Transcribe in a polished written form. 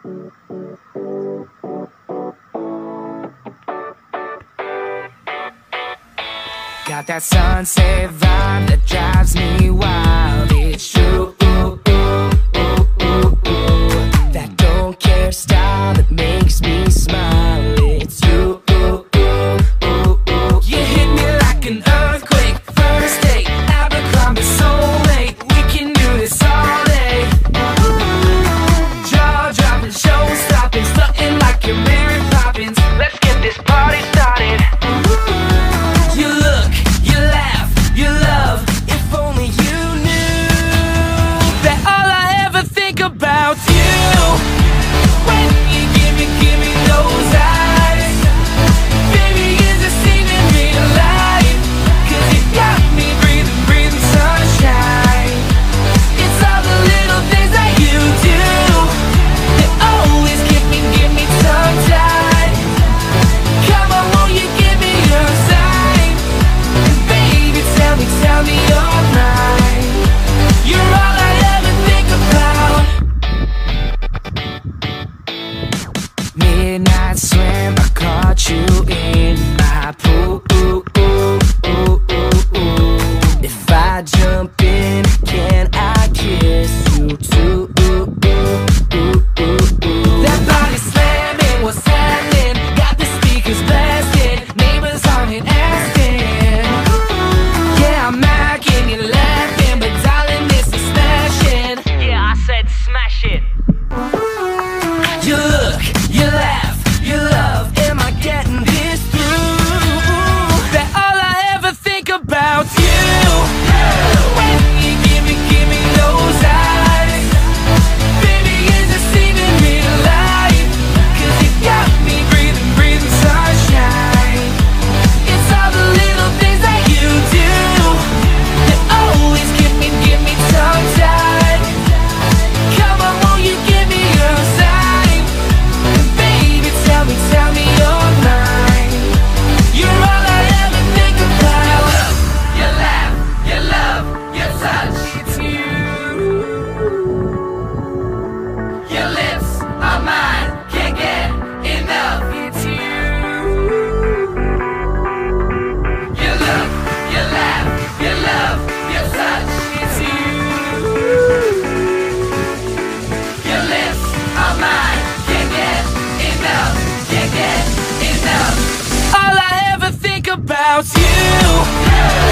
Got that sunset vibe that drives me wild. It's true, that don't care style that makes me smile. It's you. You hit me like an earthquake. First date, Abercrombie soulmate. We can do this all day. Jaw dropping, show stopping, stunting like you're Mary Poppins. Let's get this party started. You look, you laugh, you love. If only you knew that all I ever think about you. When you give me those eyes, baby, is it saving me alive? 'Cause you got me breathing sunshine. It's all the little things that you do that always give me tongue-tied. Come on, won't you give me your sign? And baby, tell me you're mine. You're all I ever think about. Midnight swim, I caught you in my pool. If I jump in, can I kiss you too? That body slamming, what's happening? Got the speakers blasting, neighbors on it asking. Yeah, I'm macking, you're laughing, but darling, this is smashing. Yeah, I said smash it. You look, you laugh, you love. Am I getting this through? That all I ever think about you. When you give me those eyes, baby, is it saving me alive? 'Cause you got me breathing sunshine. It's all the little things that you do that always give me tongue-tied. Come on, won't you give me your sign? And baby, tell me you're mine. You're all I ever think about. You laugh, you love, you touch. It's you. Your lips are mine, can't get enough. It's you. You look, you laugh, you love, you touch. It's you. Your lips are mine, can't get enough, can't get enough. All I ever think about you.